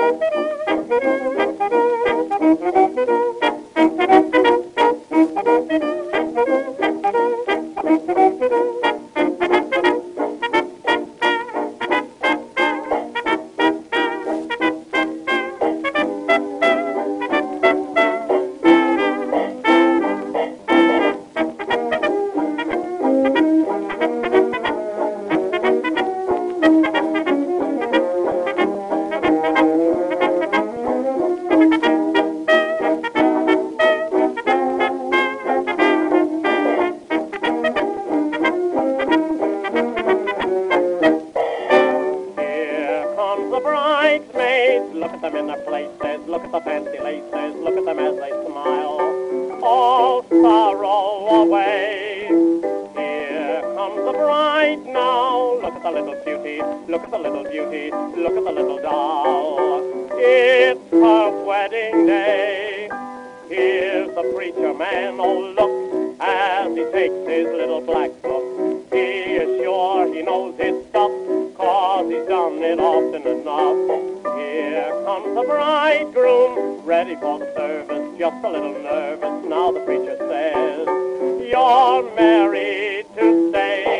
Look at them in their places, look at the fancy laces, look at them as they smile, all sorrow away. Here comes the bride now, look at the little beauty, look at the little beauty, look at the little doll. It's her wedding day. Here's the preacher man, oh look, as he takes his little black book. He is sure he knows his stuff, 'cause he's done it often enough. Here comes the bridegroom, ready for the service, just a little nervous. Now the preacher says, you're married to stay.